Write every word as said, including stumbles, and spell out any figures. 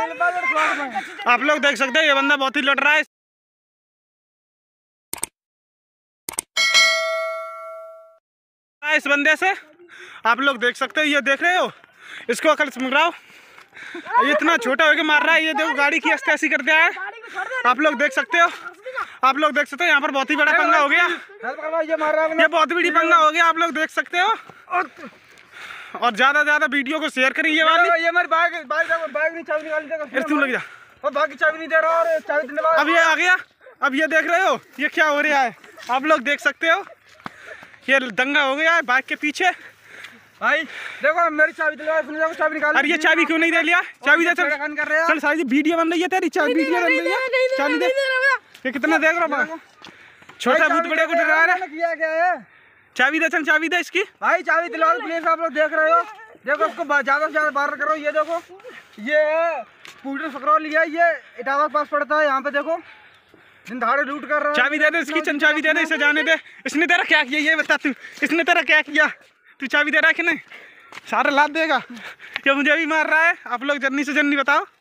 आप लोग देख सकते हैं ये बंदा बहुत ही लड़ रहा है। इस बंदे से आप लोग देख सकते हो, ये देख रहे हो, इसको अकल समझाओ। ये इतना छोटा होके मार रहा है। ये देखो गाड़ी की अस्ती कर दिया है। आप लोग देख सकते हो, आप लोग देख सकते हो यहाँ पर बहुत ही बड़ा पंगा हो गया। ये बहुत बड़ी पंगा हो गया, आप लोग देख सकते हो। और ज्यादा ज्यादा वीडियो को शेयर करें। ये वाली ये मेरी बाइक बाइक बाइक नहीं चाबी निकाल दे, तू लग जा। और बाकी चाबी नहीं दे रहा और चाबी देने वाला। अब ये आ गया। अब ये देख रहे हो ये क्या हो रहा है, आप लोग देख सकते हो। ये दंगा हो गया है बाइक के पीछे। भाई देखो मेरी चाबी दिलवा, चाबी निकाल। अरे ये चाबी क्यों नहीं दे लिया? चाबी दे। चल चल सारी वीडियो बन रही है तेरी, चाबी वीडियो बन रही है। चाबी दे। ये कितना देख रहा है, छोटा भूत बड़े को डरा रहा है। किया क्या है? चाबी दे, चल चाबी दे इसकी। भाई चाबी दिलवा प्लीज। आप लोग देख रहे हो, देखो उसको ज्यादा से ज्यादा बाहर करो। ये देखो ये पूरे सकरौली लिया, ये इटावा के पास पड़ता है। यहाँ पे देखो दिन दहाड़े लूट कर रहा है। चाबी दे दे इसकी, चल चाबी दे दे, इसे जाने दे। इसने तेरा क्या किया ये बता तू, इसने तेरा क्या किया? तू चाबी दे रहा है कि नहीं? सारा लाद देगा। ये मुझे भी मार रहा है। आप लोग जल्दी से जल्दी बताओ।